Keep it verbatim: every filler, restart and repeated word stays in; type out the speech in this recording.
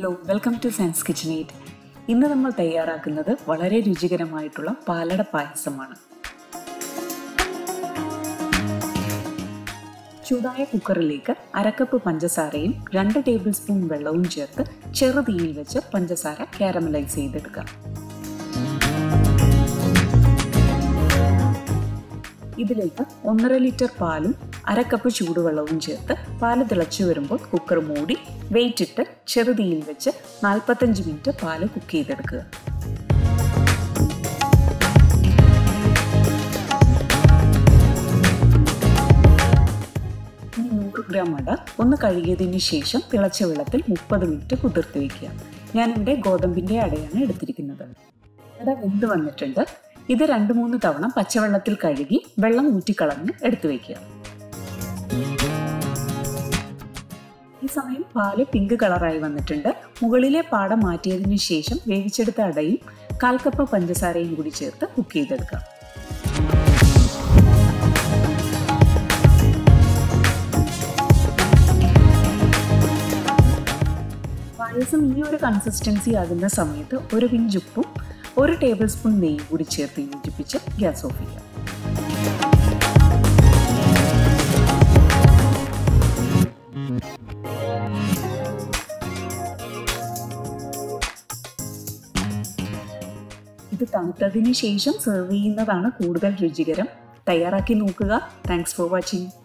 Hello, welcome to science kitchen eight. ഇന്ന് നമ്മൾ തയ്യാറാക്കുന്നത് വളരെ രുചികരമായിട്ടുള്ള പാലട പായസമാണ്. ചൂടായ കുക്കറിലേക്ക് അരക്കപ്പ് പഞ്ചസാരയും രണ്ട് ടേബിൾ സ്പൂൺ വെള്ളവും ചേർത്ത് ചെറുതീയിൽ വെച്ച് പഞ്ചസാര കാരമലൈസ് ചെയ്തെടുക്കാം. ഇതിലേക്ക് ഒന്നര ലിറ്റർ പാലും അരക്കപ്പ് ചൂടുവെള്ളവും ചേർത്ത് പാല് തിളച്ചു വരുമ്പോൾ കുക്കർ മൂടി വെയിറ്റ് ഇട്ട് ചെറുതീയിൽ വെച്ച് നാൽപ്പത്തഞ്ച് മിനിറ്റ് പാല് കുക്ക് ചെയ്തെടുക്കുക. ഇനി നൂറ് ഗ്രാം അട ഒന്ന് കഴുകിയതിന് ശേഷം തിളച്ച വെള്ളത്തിൽ മുപ്പത് മിനിറ്റ് കുതിർത്ത് വയ്ക്കുക. ഞാനിവിടെ ഗോതമ്പിൻ്റെ അടയാണ് എടുത്തിരിക്കുന്നത്. അട വെന്ത് വന്നിട്ടുണ്ട്. ഇത് രണ്ട് മൂന്ന് തവണ പച്ചവെള്ളത്തിൽ കഴുകി വെള്ളം ഊറ്റിക്കളഞ്ഞ് എടുത്തു വയ്ക്കുക. ഈ സമയം പാല് പിങ്ക് കളറായി വന്നിട്ടുണ്ട്. മുകളിലെ പാട മാറ്റിയതിനു ശേഷം വേവിച്ചെടുത്ത അടയും കാൽ കപ്പ് പഞ്ചസാരയും കൂടി ചേർത്ത് കുക്ക് ചെയ്തെടുക്കാം. പായസം ഈ ഒരു കൺസിസ്റ്റൻസി ആകുന്ന സമയത്ത് ഒരു പിഞ്ച് ഉപ്പും ഒരു ടേബിൾ സ്പൂൺ നെയ്യ് കൂടി ചേർത്ത് യോജിപ്പിച്ച് ഗ്യാസ് ഓഫ് ചെയ്യാം. ഇത് തണുത്തതിന് ശേഷം സെർവ് ചെയ്യുന്നതാണ് കൂടുതൽ രുചികരം. തയ്യാറാക്കി നോക്കുക. Thanks for watching.